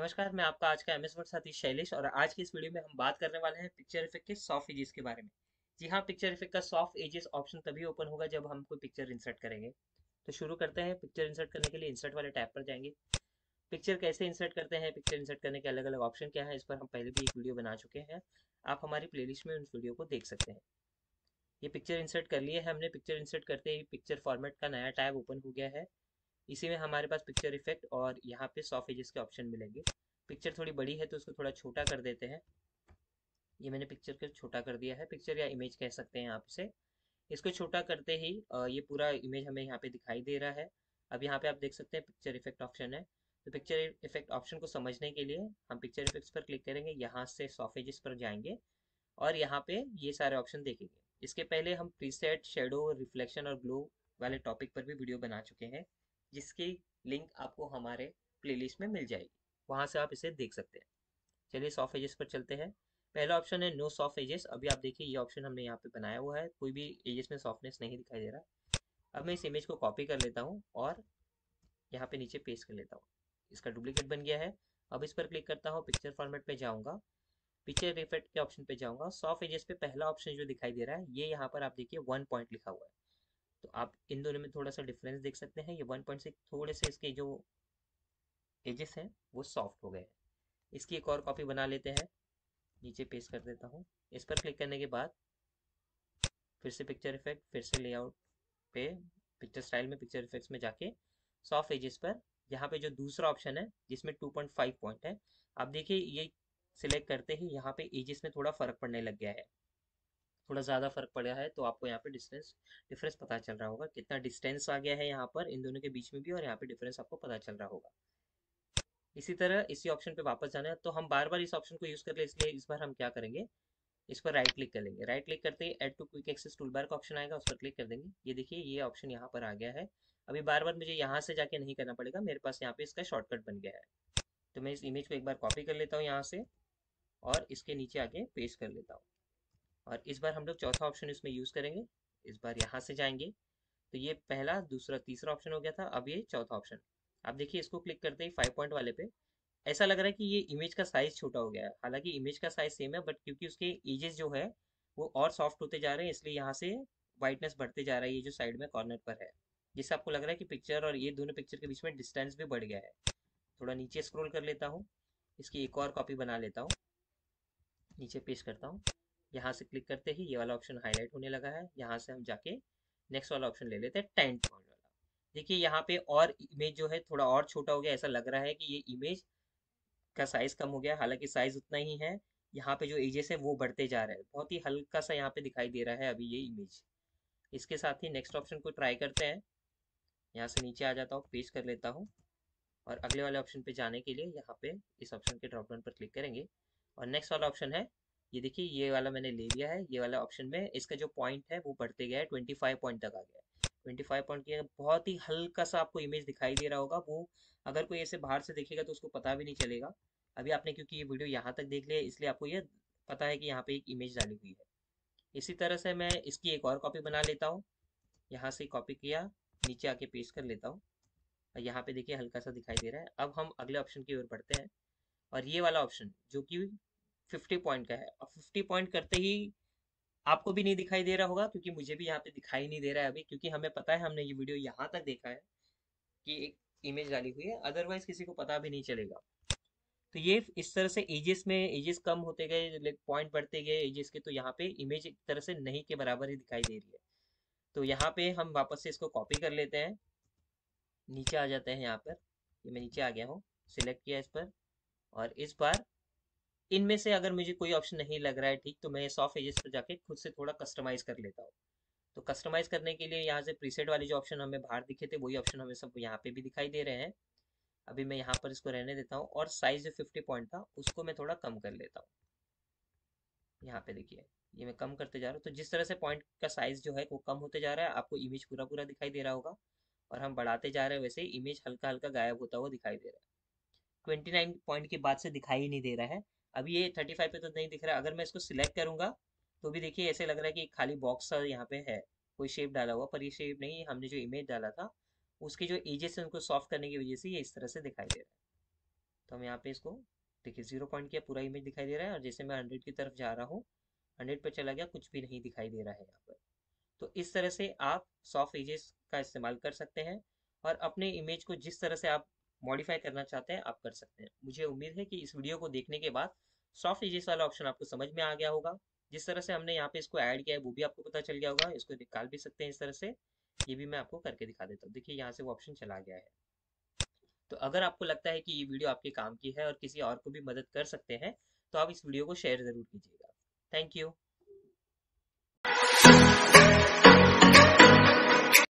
नमस्कार, मैं आपका आज का एमएस वर्ड साथी शैलेश और आज की इस वीडियो में हम बात करने वाले हैं पिक्चर इफेक्ट के सॉफ्ट एजेस के बारे में। जी हाँ, पिक्चर इफेक्ट का सॉफ्ट एजेस ऑप्शन तभी ओपन होगा जब हम कोई पिक्चर इंसर्ट करेंगे। तो शुरू करते हैं। पिक्चर इंसर्ट करने के लिए इंसर्ट वाले टैब पर जाएंगे। पिक्चर कैसे इंसर्ट करते हैं, पिक्चर इंसर्ट करने के अलग अलग ऑप्शन क्या है, इस पर हम पहले भी एक वीडियो बना चुके हैं। आप हमारी प्लेलिस्ट में उन वीडियो को देख सकते हैं। ये पिक्चर इंसर्ट कर लिए है हमने। पिक्चर इंसर्ट करते ही पिक्चर फॉर्मेट का नया टैब ओपन हो गया है। इसी में हमारे पास पिक्चर इफेक्ट और यहाँ पे सॉफ्ट एजेस के ऑप्शन मिलेंगे। पिक्चर थोड़ी बड़ी है तो उसको थोड़ा छोटा कर देते हैं। ये मैंने पिक्चर को छोटा कर दिया है, पिक्चर या इमेज कह सकते हैं आप इसे। इसको छोटा करते ही ये पूरा इमेज हमें यहाँ पे दिखाई दे रहा है। अब यहाँ पे आप देख सकते हैं पिक्चर इफेक्ट ऑप्शन है। तो पिक्चर इफेक्ट ऑप्शन को समझने के लिए हम पिक्चर इफेक्ट्स पर क्लिक करेंगे, यहाँ से सॉफ्ट एजेस पर जाएंगे और यहाँ पे ये सारे ऑप्शन देखेंगे। इसके पहले हम प्रीसेट, शेडो, रिफ्लेक्शन और ग्लो वाले टॉपिक पर भी वीडियो बना चुके हैं, जिसकी लिंक आपको हमारे प्लेलिस्ट में मिल जाएगी। वहाँ से आप इसे देख सकते हैं। चलिए सॉफ्ट एजेस पर चलते हैं। पहला ऑप्शन है नो सॉफ्ट एजेस। अभी आप देखिए ये ऑप्शन हमने यहाँ पे बनाया हुआ है, कोई भी एजेस में सॉफ्टनेस नहीं दिखाई दे रहा। अब मैं इस इमेज को कॉपी कर लेता हूँ और यहाँ पे नीचे पेस्ट कर लेता हूँ। इसका डुप्लीकेट बन गया है। अब इस पर क्लिक करता हूँ, पिक्चर फॉर्मेट पे जाऊँगा, पिक्चर इफेक्ट के ऑप्शन पे जाऊँगा। सॉफ्ट एजेस पे पहला ऑप्शन जो दिखाई दे रहा है, ये यहाँ पर आप देखिए 1 पॉइंट लिखा हुआ है। तो आप इन दोनों में थोड़ा सा डिफरेंस देख सकते हैं। ये 1 पॉइंट से थोड़े से इसके जो एजेस हैं वो सॉफ्ट हो गए हैं। इसकी एक और कॉपी बना लेते हैं, नीचे पेस्ट कर देता हूँ। इस पर क्लिक करने के बाद फिर से पिक्चर इफेक्ट, फिर से लेआउट पे पिक्चर स्टाइल में पिक्चर इफेक्ट्स में जाके सॉफ्ट एजेस पर यहाँ पे जो दूसरा ऑप्शन है जिसमें 2.5 पॉइंट है, आप देखिए ये सिलेक्ट करते ही यहाँ पे एजेस में थोड़ा फर्क पड़ने लग गया है। थोड़ा ज़्यादा फर्क पड़ा है तो आपको यहाँ पे डिस्टेंस डिफरेंस पता चल रहा होगा, कितना डिस्टेंस आ गया है यहाँ पर इन दोनों के बीच में भी, और यहाँ पे डिफरेंस आपको पता चल रहा होगा। इसी तरह इसी ऑप्शन पे वापस जाना है, तो हम बार बार इस ऑप्शन को यूज़ कर ले, इसलिए इस बार हम क्या करेंगे, इस पर राइट क्लिक कर लेंगे। राइट क्लिक करते ही add to quick access toolbar का ऑप्शन आएगा, उस पर क्लिक कर देंगे। ये देखिए ये ऑप्शन यहाँ पर आ गया है। अभी बार बार मुझे यहाँ से जाके नहीं करना पड़ेगा, मेरे पास यहाँ पे इसका शॉर्टकट बन गया है। तो मैं इस इमेज को एक बार कॉपी कर लेता हूँ यहाँ से और इसके नीचे आके पेस्ट कर लेता हूँ। और इस बार हम लोग चौथा ऑप्शन इसमें यूज़ करेंगे। इस बार यहाँ से जाएंगे, तो ये पहला, दूसरा, तीसरा ऑप्शन हो गया था, अब ये चौथा ऑप्शन। आप देखिए इसको क्लिक करते ही 5 पॉइंट वाले पे ऐसा लग रहा है कि ये इमेज का साइज छोटा हो गया है। हालांकि इमेज का साइज सेम है, बट क्योंकि उसके एजेस जो है वो और सॉफ्ट होते जा रहे हैं, इसलिए यहाँ से वाइटनेस बढ़ते जा रहा है, ये जो साइड में कॉर्नर पर है, जिससे आपको लग रहा है कि पिक्चर और ये दोनों पिक्चर के बीच में डिस्टेंस भी बढ़ गया है। थोड़ा नीचे स्क्रॉल कर लेता हूँ, इसकी एक और कॉपी बना लेता हूँ, नीचे पेस्ट करता हूँ। यहाँ से क्लिक करते ही ये वाला ऑप्शन हाईलाइट होने लगा है। यहाँ से हम जाके नेक्स्ट वाला ऑप्शन ले लेते हैं, 10 पॉइंट वाला। देखिए यहाँ पे और इमेज जो है थोड़ा और छोटा हो गया, ऐसा लग रहा है कि ये इमेज का साइज कम हो गया, हालांकि साइज उतना ही है। यहाँ पे जो एजेस है वो बढ़ते जा रहे हैं, बहुत ही हल्का सा यहाँ पे दिखाई दे रहा है अभी ये इमेज। इसके साथ ही नेक्स्ट ऑप्शन को ट्राई करते हैं। यहाँ से नीचे आ जाता हूँ, पेस्ट कर लेता हूँ और अगले वाले ऑप्शन पे जाने के लिए यहाँ पे इस ऑप्शन के ड्रॉप डाउन पर क्लिक करेंगे और नेक्स्ट वाला ऑप्शन है, ये देखिए ये वाला मैंने ले लिया है। ये वाला ऑप्शन में इसका जो पॉइंट है वो बढ़ते गया है, 25 पॉइंट तक आ गया है। 25 पॉइंट की बहुत ही हल्का सा आपको इमेज दिखाई दे रहा होगा, वो अगर कोई ऐसे बाहर से देखेगा तो उसको पता भी नहीं चलेगा। अभी आपने क्योंकि ये वीडियो यहाँ तक देख लिया इसलिए आपको ये पता है कि यहाँ पे एक इमेज डाली हुई है। इसी तरह से मैं इसकी एक और कॉपी बना लेता हूँ। यहाँ से कॉपी किया, नीचे आके पेस्ट कर लेता हूँ और यहाँ पे देखिए हल्का सा दिखाई दे रहा है। अब हम अगले ऑप्शन की ओर बढ़ते हैं और ये वाला ऑप्शन जो कि 50 पॉइंट का है, अब 50 पॉइंट करते ही आपको भी नहीं दिखाई दे रहा होगा, क्योंकि मुझे भी यहाँ पे दिखाई नहीं दे रहा है अभी, क्योंकि हमें पता है, हमने ये वीडियो यहाँ तक देखा है कि एक इमेज डाली हुई है, अदरवाइज किसी को पता भी नहीं चलेगा। तो ये इस तरह से एजेस में एजेस कम होते गए, पॉइंट बढ़ते गए एजेस के, तो यहाँ पे इमेज एक तरह से नहीं के बराबर ही दिखाई दे रही है। तो यहाँ पे हम वापस से इसको कॉपी कर लेते हैं, नीचे आ जाते हैं यहाँ पर। ये मैं नीचे आ गया हूँ, सिलेक्ट किया इस पर, और इस बार इनमें से अगर मुझे कोई ऑप्शन नहीं लग रहा है ठीक, तो मैं सॉफ्ट एजेस पर जाके खुद से थोड़ा कस्टमाइज कर लेता हूँ। तो कस्टमाइज करने के लिए यहाँ से प्रीसेट वाले जो ऑप्शन हमें बाहर दिखे थे वही ऑप्शन हमें सब यहाँ पे भी दिखाई दे रहे हैं। अभी मैं यहाँ पर इसको रहने देता हूँ और साइज जो 50 पॉइंट था उसको मैं थोड़ा कम कर लेता हूँ। यहाँ पे देखिए ये मैं कम करते जा रहा हूँ, तो जिस तरह से पॉइंट का साइज जो है वो कम होते जा रहा है, आपको इमेज पूरा पूरा दिखाई दे रहा होगा। और हम बढ़ाते जा रहे हैं, वैसे ही इमेज हल्का हल्का गायब होता हुआ दिखाई दे रहा है। 29 पॉइंट के बाद से दिखाई ही नहीं दे रहा है। अभी ये 35 पे तो नहीं दिख रहा है। अगर मैं इसको सिलेक्ट करूंगा तो भी देखिए ऐसे लग रहा है कि खाली बॉक्स यहाँ पे है, कोई शेप डाला हुआ, पर ये शेप नहीं, हमने जो इमेज डाला था उसके जो एजेस है उनको सॉफ्ट करने की वजह से ये इस तरह से दिखाई दे रहा है। तो हम यहाँ पे इसको देखिए 0 पॉइंट किया, पूरा इमेज दिखाई दे रहा है, और जैसे मैं 100 की तरफ जा रहा हूँ 100 पे चला गया, कुछ भी नहीं दिखाई दे रहा है यहाँ पर। तो इस तरह से आप सॉफ्ट एजेस का इस्तेमाल कर सकते हैं और अपने इमेज को जिस तरह से आप मॉडिफाई करना चाहते हैं आप कर सकते हैं। मुझे उम्मीद है कि इस वीडियो को देखने के बाद सॉफ्ट एजेस वाला ऑप्शन आपको समझ में आ गया होगा। जिस तरह से हमने यहाँ पे इसको ऐड किया है वो भी आपको पता चल गया होगा। इसको निकाल भी सकते हैं इस तरह से। ये भी मैं आपको करके दिखा देता हूँ। देखिए यहाँ से वो ऑप्शन चला गया है। तो अगर आपको लगता है कि ये वीडियो आपके काम की है और किसी और को भी मदद कर सकते हैं तो आप इस वीडियो को शेयर ज़रूर कीजिएगा। Thank you.